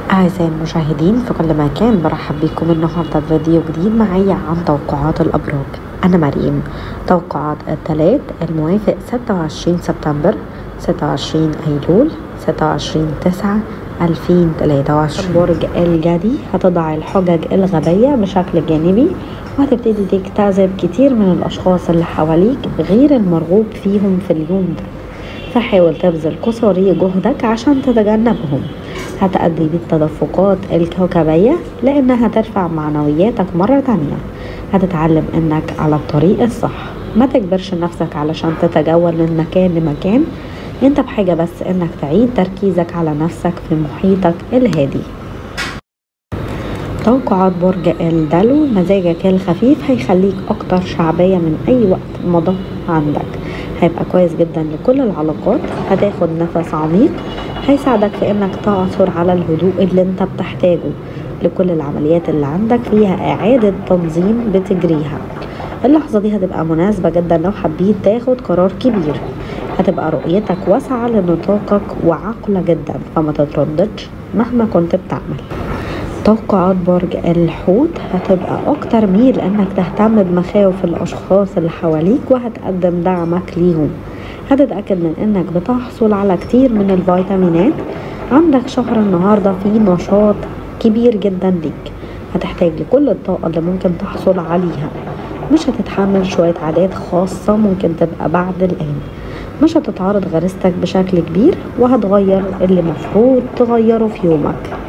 أعزائي المشاهدين في كل مكان، برحب بكم النهاردة بفيديو جديد معايا عن توقعات الأبراج. أنا مريم. توقعات الثلاث الموافق 26 سبتمبر، 26 أيلول، 26/9/2023. برج الجدي هتضع الحجج الغبية بشكل جانبي، وهتبتدي تجتذب كتير من الأشخاص اللي حواليك غير المرغوب فيهم في اليوم ده، فحاول تبذل قصاري جهدك عشان تتجنبهم. هتأدي بالتدفقات الكوكبية لأنها ترفع معنوياتك مرة تانية. هتتعلم إنك على الطريق الصح، ما تجبرش نفسك علشان تتجول من مكان لمكان. انت بحاجة بس إنك تعيد تركيزك على نفسك في محيطك الهادي. توقعات برج الدلو: مزاجك الخفيف هيخليك أكتر شعبية من أي وقت مضى عندك، هيبقى كويس جدا لكل العلاقات. هتاخد نفس عميق هيساعدك في انك تعثر على الهدوء اللي انت بتحتاجه لكل العمليات اللي عندك فيها اعادة تنظيم بتجريها. اللحظة دي هتبقى مناسبة جدا لو حبيت تاخد قرار كبير. هتبقى رؤيتك واسعة لنطاقك وعاقلة جدا، فما تترددش مهما كنت بتعمل. توقعات برج الحوت: هتبقى اكتر ميل انك تهتم بمخاوف الاشخاص اللي حواليك وهتقدم دعمك ليهم. هتتأكد من انك بتحصل على كتير من الفيتامينات. عندك شهر النهاردة فيه نشاط كبير جدا ليك، هتحتاج لكل الطاقة اللي ممكن تحصل عليها. مش هتتحمل شوية عادات خاصة ممكن تبقى بعد الآن. مش هتتعارض غريزتك بشكل كبير، وهتغير اللي مفروض تغيره في يومك.